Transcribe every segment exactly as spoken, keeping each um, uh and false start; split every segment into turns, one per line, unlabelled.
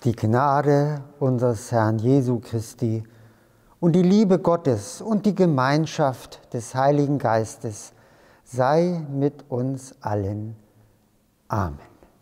Die Gnade unseres Herrn Jesu Christi und die Liebe Gottes und die Gemeinschaft des Heiligen Geistes sei mit uns allen. Amen.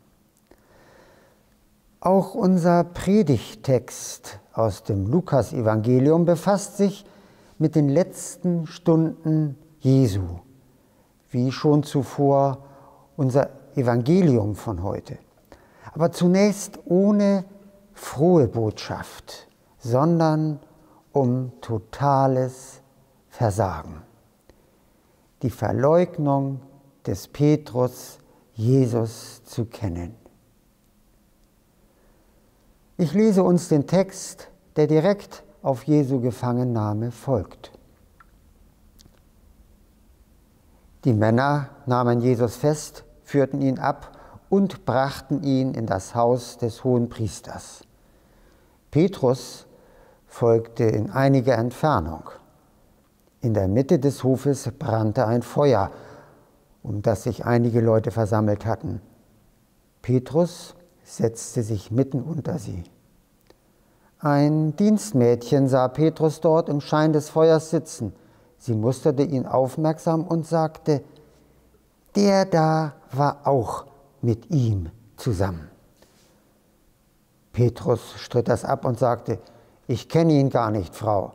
Auch unser Predigttext aus dem Lukasevangelium befasst sich mit den letzten Stunden Jesu, wie schon zuvor unser Evangelium von heute. Aber zunächst ohne frohe Botschaft, sondern um totales Versagen. Die Verleugnung des Petrus, Jesus zu kennen. Ich lese uns den Text, der direkt auf Jesu Gefangennahme folgt. Die Männer nahmen Jesus fest, führten ihn ab und brachten ihn in das Haus des Hohenpriesters. Petrus folgte in einiger Entfernung. In der Mitte des Hofes brannte ein Feuer, um das sich einige Leute versammelt hatten. Petrus setzte sich mitten unter sie. Ein Dienstmädchen sah Petrus dort im Schein des Feuers sitzen. Sie musterte ihn aufmerksam und sagte: Der da war auch mit ihm zusammen. Petrus stritt das ab und sagte: Ich kenne ihn gar nicht, Frau.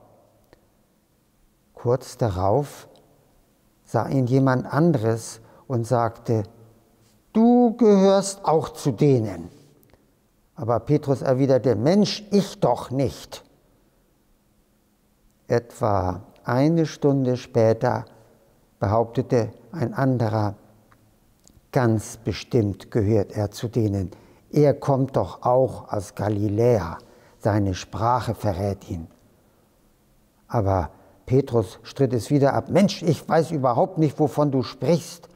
Kurz darauf sah ihn jemand anderes und sagte: Du gehörst auch zu denen. Aber Petrus erwiderte: Mensch, ich doch nicht. Etwa eine Stunde später behauptete ein anderer: Ganz bestimmt gehört er zu denen. Er kommt doch auch aus Galiläa. Seine Sprache verrät ihn. Aber Petrus stritt es wieder ab. Mensch, ich weiß überhaupt nicht, wovon du sprichst.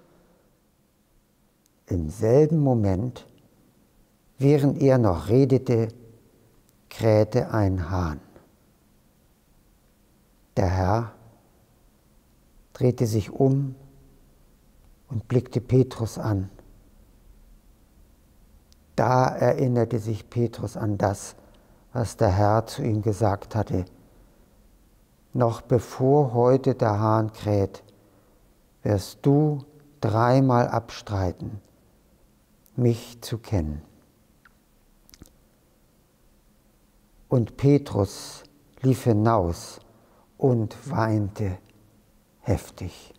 Im selben Moment, während er noch redete, krähte ein Hahn. Der Herr drehte sich um und blickte Petrus an. Da erinnerte sich Petrus an das, was der Herr zu ihm gesagt hatte. Noch bevor heute der Hahn kräht, wirst du dreimal abstreiten, mich zu kennen. Und Petrus lief hinaus und weinte heftig.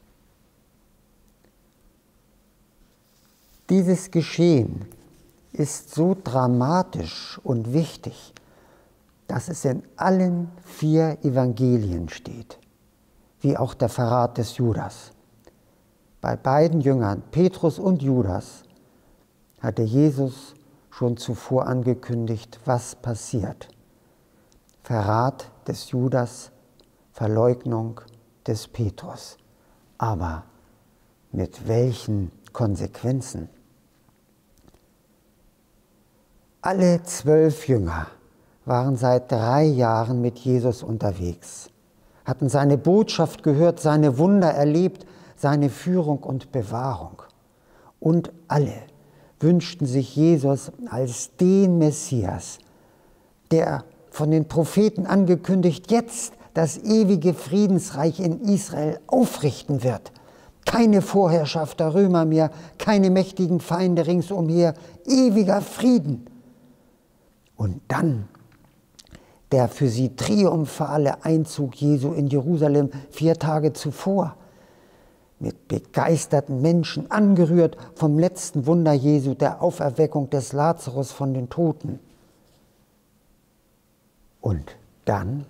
Dieses Geschehen ist so dramatisch und wichtig, dass es in allen vier Evangelien steht, wie auch der Verrat des Judas. Bei beiden Jüngern, Petrus und Judas, hatte Jesus schon zuvor angekündigt, was passiert. Verrat des Judas, Verleugnung des Petrus. Aber mit welchen Konsequenzen? Alle zwölf Jünger waren seit drei Jahren mit Jesus unterwegs, hatten seine Botschaft gehört, seine Wunder erlebt, seine Führung und Bewahrung. Und alle wünschten sich Jesus als den Messias, der von den Propheten angekündigt jetzt das ewige Friedensreich in Israel aufrichten wird. Keine Vorherrschaft der Römer mehr, keine mächtigen Feinde ringsumher, ewiger Frieden. Und dann der für sie triumphale Einzug Jesu in Jerusalem vier Tage zuvor, mit begeisterten Menschen angerührt vom letzten Wunder Jesu, der Auferweckung des Lazarus von den Toten. Und dann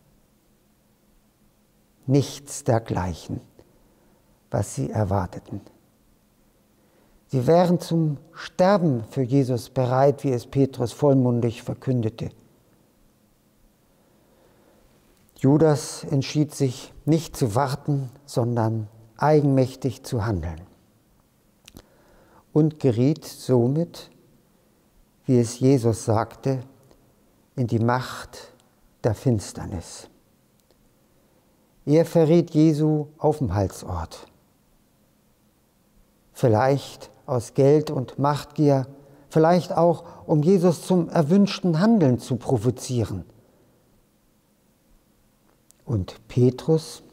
nichts dergleichen, was sie erwarteten. Sie wären zum Sterben für Jesus bereit, wie es Petrus vollmundig verkündete. Judas entschied sich, nicht zu warten, sondern eigenmächtig zu handeln und geriet somit, wie es Jesus sagte, in die Macht der Finsternis. Er verriet Jesu Aufenthaltsort. Vielleicht aus Geld- und Machtgier, vielleicht auch, um Jesus zum erwünschten Handeln zu provozieren. Und Petrus?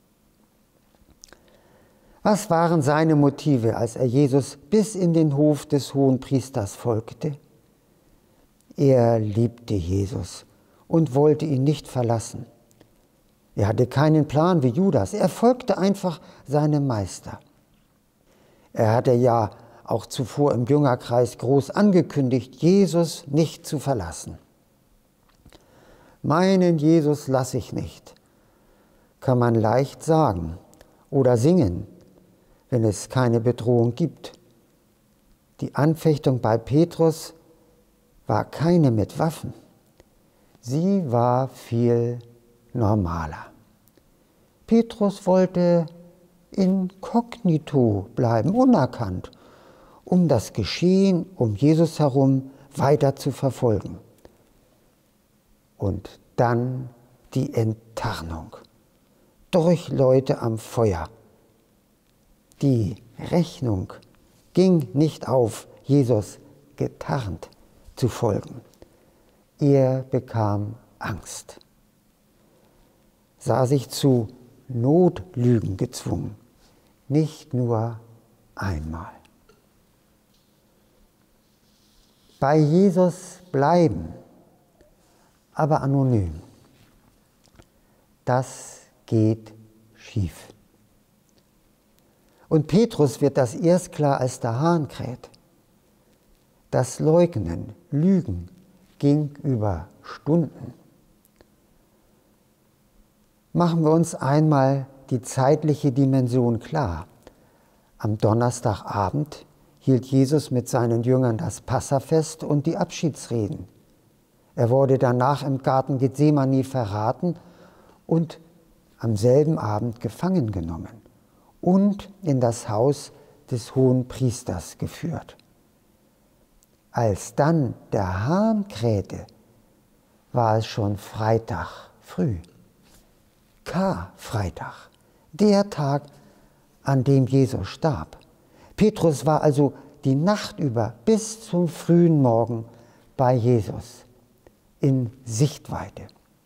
Was waren seine Motive, als er Jesus bis in den Hof des Hohenpriesters folgte? Er liebte Jesus und wollte ihn nicht verlassen. Er hatte keinen Plan wie Judas, er folgte einfach seinem Meister. Er hatte ja auch zuvor im Jüngerkreis groß angekündigt, Jesus nicht zu verlassen. Meinen Jesus lasse ich nicht, kann man leicht sagen oder singen, wenn es keine Bedrohung gibt. Die Anfechtung bei Petrus war keine mit Waffen. Sie war viel normaler. Petrus wollte inkognito bleiben, unerkannt, um das Geschehen um Jesus herum weiter zu verfolgen. Und dann die Enttarnung durch Leute am Feuer. Die Rechnung ging nicht auf, Jesus getarnt zu folgen. Er bekam Angst, sah sich zu Notlügen gezwungen, nicht nur einmal. Bei Jesus bleiben, aber anonym, das geht schief. Und Petrus wird das erst klar, als der Hahn kräht. Das Leugnen, Lügen ging über Stunden. Machen wir uns einmal die zeitliche Dimension klar. Am Donnerstagabend hielt Jesus mit seinen Jüngern das Passafest und die Abschiedsreden. Er wurde danach im Garten Gethsemane verraten und am selben Abend gefangen genommen und in das Haus des Hohenpriesters geführt. Als dann der Hahn krähte, war es schon Freitag früh. Karfreitag, der Tag, an dem Jesus starb. Petrus war also die Nacht über bis zum frühen Morgen bei Jesus in Sichtweite.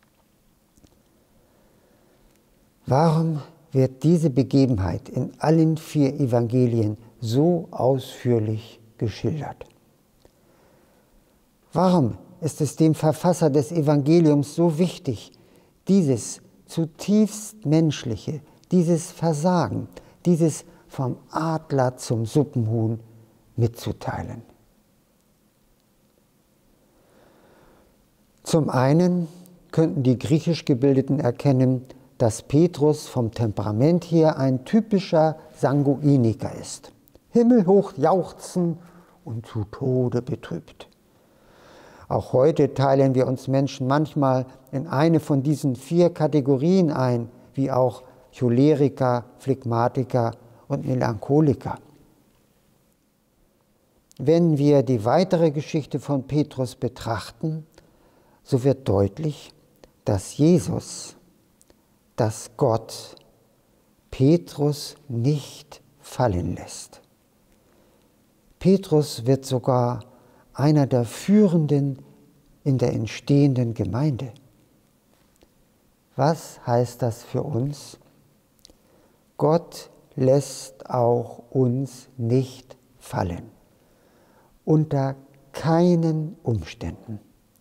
Warum wird diese Begebenheit in allen vier Evangelien so ausführlich geschildert? Warum ist es dem Verfasser des Evangeliums so wichtig, dieses zutiefst menschliche, dieses Versagen, dieses vom Adler zum Suppenhuhn mitzuteilen? Zum einen könnten die griechisch Gebildeten erkennen, dass Petrus vom Temperament her ein typischer Sanguiniker ist. Himmelhoch jauchzen und zu Tode betrübt. Auch heute teilen wir uns Menschen manchmal in eine von diesen vier Kategorien ein, wie auch Choleriker, Phlegmatiker und Melancholiker. Wenn wir die weitere Geschichte von Petrus betrachten, so wird deutlich, dass Jesus, dass Gott Petrus nicht fallen lässt. Petrus wird sogar einer der Führenden in der entstehenden Gemeinde. Was heißt das für uns? Gott lässt auch uns nicht fallen. Unter keinen Umständen.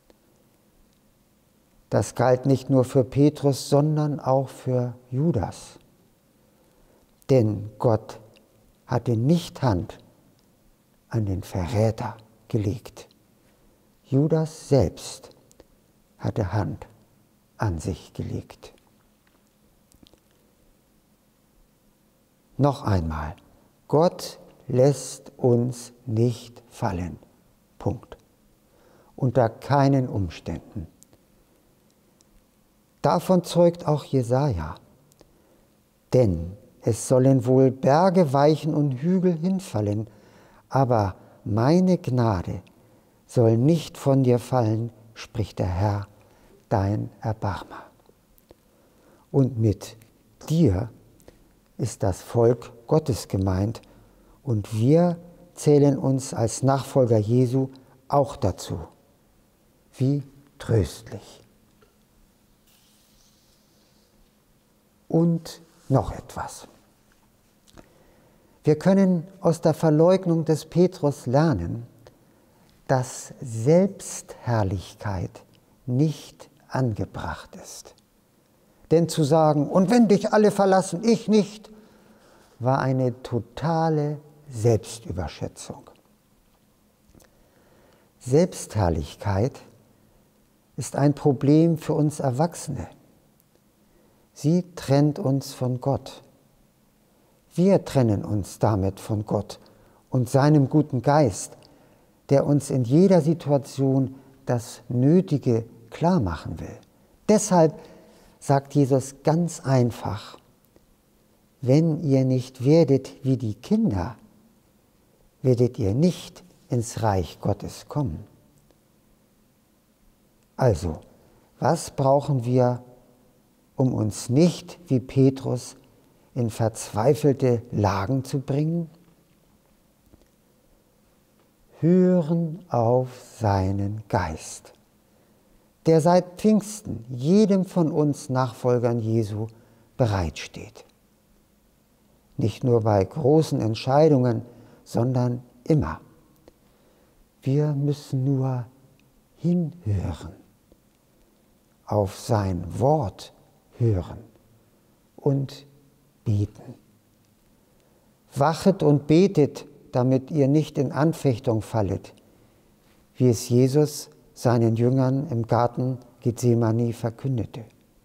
Das galt nicht nur für Petrus, sondern auch für Judas. Denn Gott hatte nicht Hand an den Verräter gelegt. Judas selbst hatte Hand an sich gelegt. Noch einmal, Gott lässt uns nicht fallen. Punkt. Unter keinen Umständen. Davon zeugt auch Jesaja. Denn es sollen wohl Berge weichen und Hügel hinfallen, aber meine Gnade soll nicht von dir fallen, spricht der Herr, dein Erbarmer. Und mit dir ist das Volk Gottes gemeint und wir zählen uns als Nachfolger Jesu auch dazu. Wie tröstlich. Und noch etwas. Wir können aus der Verleugnung des Petrus lernen, dass Selbstherrlichkeit nicht angebracht ist. Denn zu sagen, und wenn dich alle verlassen, ich nicht, war eine totale Selbstüberschätzung. Selbstherrlichkeit ist ein Problem für uns Erwachsene. Sie trennt uns von Gott. Wir trennen uns damit von Gott und seinem guten Geist, der uns in jeder Situation das Nötige klar machen will. Deshalb sagt Jesus ganz einfach, wenn ihr nicht werdet wie die Kinder, werdet ihr nicht ins Reich Gottes kommen. Also, was brauchen wir, um uns nicht wie Petrus in verzweifelte Lagen zu bringen? Hören auf seinen Geist, der seit Pfingsten jedem von uns Nachfolgern Jesu bereitsteht. Nicht nur bei großen Entscheidungen, sondern immer. Wir müssen nur hinhören, auf sein Wort hören und beten. Wachet und betet, damit ihr nicht in Anfechtung fallet, wie es Jesus seinen Jüngern im Garten Gethsemane verkündete.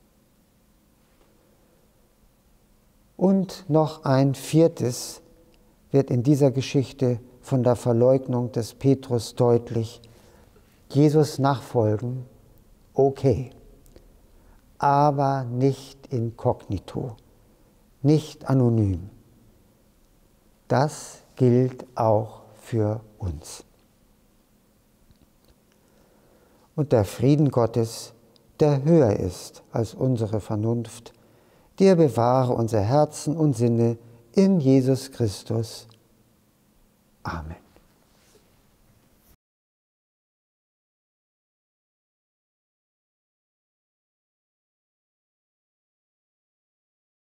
Und noch ein viertes wird in dieser Geschichte von der Verleugnung des Petrus deutlich. Jesus nachfolgen, okay, aber nicht inkognito, nicht anonym. Das gilt auch für uns. Und der Frieden Gottes, der höher ist als unsere Vernunft, der bewahre unser Herzen und Sinne in Jesus Christus. Amen.